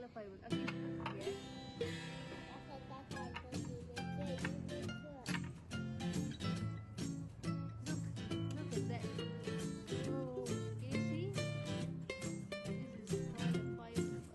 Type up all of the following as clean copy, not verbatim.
color firework. Okay. Yes. Look at that. Oh, can you see? This is color firework.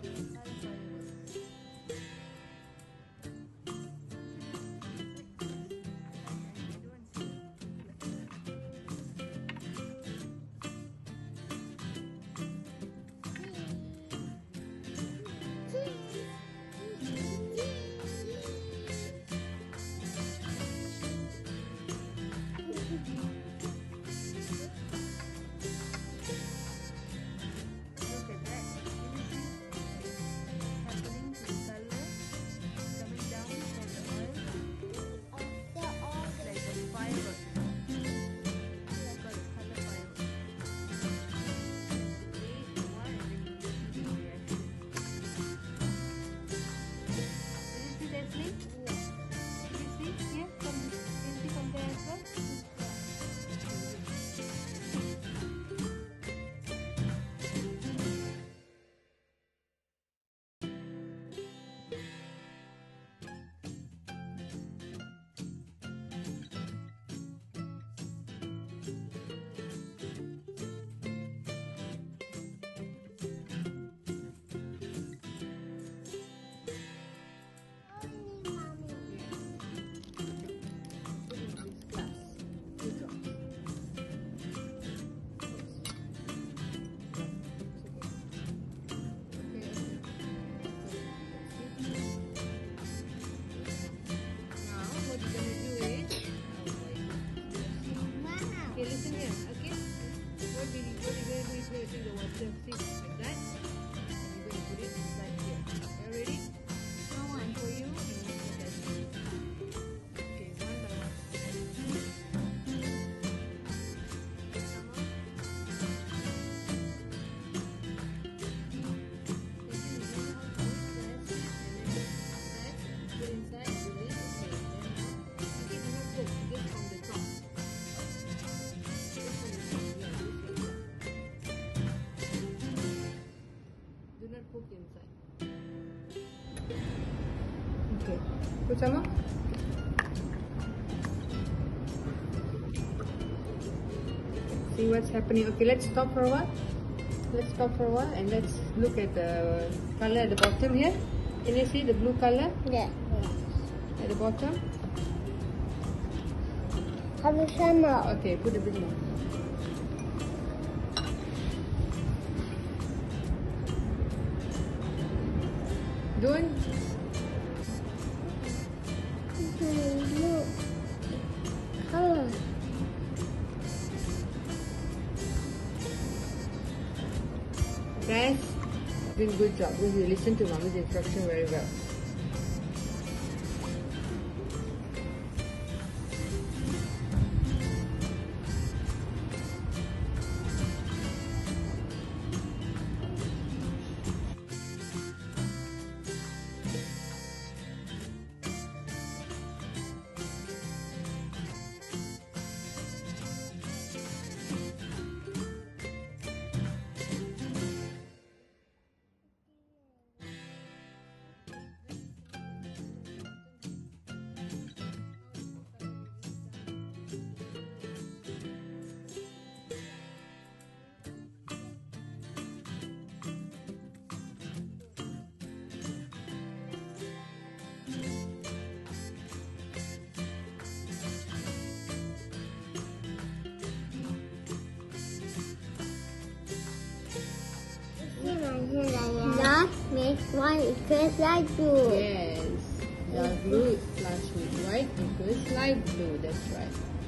Okay, put some more. See what's happening. Okay, let's stop for a while. Let's stop for a while and let's look at the color at the bottom here. Can you see the blue color? Yeah. At the bottom? Have some more. Okay, put a bit more. Don't. Look. Color. Guys, doing good job. You listen to mommy's instruction very well. Dark makes white equals light blue. Yes. Dark blue plus white equals light blue. That's right.